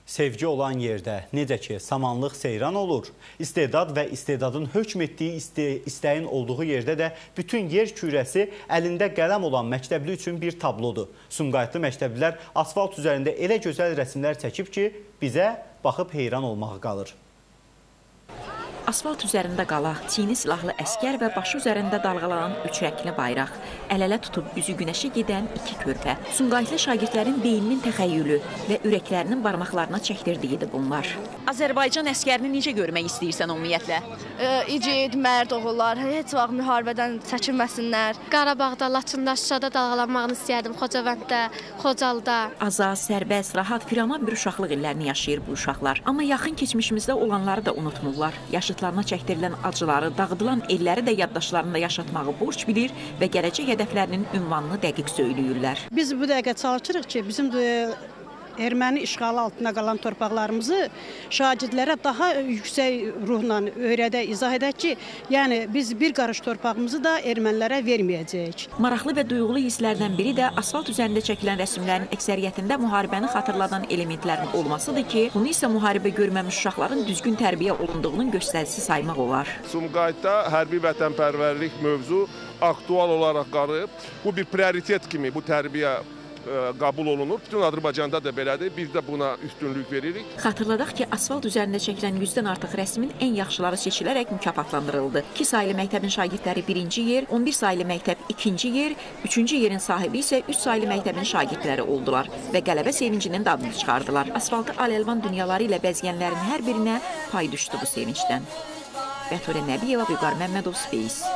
Sevgi olan yerdə necə ki samanlıq seyran olur, istedad və istedadın hökm etdiyi istəyin olduğu yerdə də bütün yer kürəsi əlində qələm olan məktəbli üçün bir tablodur. Sumqayıtlı məktəblilər asfalt üzərində elə gözəl rəsmlər çəkib ki, bizə baxıb heyran olmağı qalır. Asfalt üzərində qala, çiyni silahlı əskər və başı üzərində dalğalanan üç rəngli bayraq, əl-ələ tutub üzü günəşə gedən iki körpə. Sumqayıtlı şagirdlərin beyninin təxəyyülü və ürəklərinin barmaqlarına çəkdirdiyidir bunlar. Azərbaycan əskərini necə görmək istəyirsən ümumiyyətlə? İgid, mərd oğullar, heç vaxt müharibədən çəkinməsinlər. Qarabağda, Laçında, Şuşada dalğalanmağını istəyərdim, Xocavənddə, Xocalda. Azad, sərbəst, rahat, firaman bir uşaqlıq illərini yaşayır bu uşaqlar. Amma yaxın keçmişimizdə olanları da unutmurlar. Yaşıtlarına çəkdirilən acıları, dağıdılan elləri də yaddaşlarında yaşatmağı borc bilir və gələcək hədəflərinin ünvanını dəqiq söyləyirlər. Biz bu dəqiqə çalışırıq ki, bizim erməni işğalı altında qalan torpaqlarımızı şagirdlərə daha yüksək ruhla öyrədək, izah edək ki, yəni biz bir qarış torpağımızı da ermənilərə verməyəcəyik. Maraqlı və duyğulu hisslərdən biri də asfalt üzərində çəkilən rəsmlərin əksəriyyətində müharibəni xatırladan elementlərin olmasıdır ki, bunu isə müharibə görməmiş uşaqların düzgün tərbiyə olunduğunun göstəricisi saymaq olar. Sumqayıtda hərbi vətənpərvərlik mövzu aktual olaraq qalıb. Bu bir prioritet kimi bu tərbiyə qəbul olunur. Bütün Azərbaycanda da belədir. Biz də buna üstünlük veririk. Xatırladaq ki, asfalt üzərində çəkilən 100-dən artıq rəsmin ən yaxşıları seçilərək mükafatlandırıldı. 2 saylı məktəbin şagirdləri 1-ci yer, 11 saylı məktəb 2-ci yer, 3-cü yerin sahibi isə 3 saylı məktəbin şagirdləri oldular və qələbə sevincinin dadını çıxardılar. Asfaltı al-əlvan dünyaları ilə bəzəyənlərin hər birinə pay düşdü bu sevincdən. Bəturə Nəbiyeva, Vüqar Məmmədov, Space.